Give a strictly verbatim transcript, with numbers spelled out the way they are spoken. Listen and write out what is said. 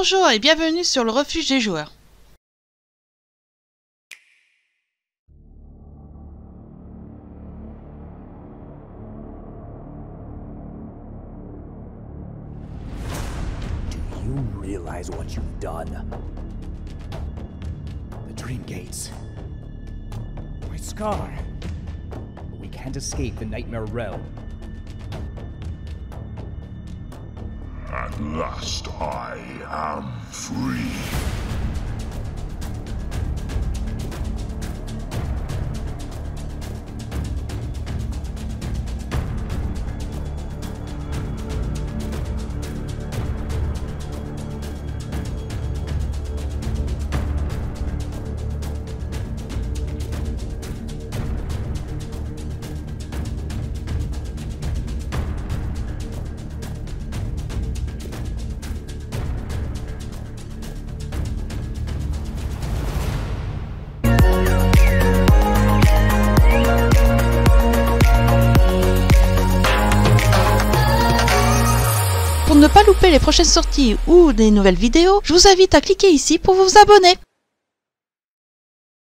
Bonjour et bienvenue sur le refuge des joueurs. Do you realize what you've done? The Dream Gates. My scar. But we can't escape the Nightmare Realm. At last I am free. Pour ne pas louper les prochaines sorties ou des nouvelles vidéos, je vous invite à cliquer ici pour vous abonner.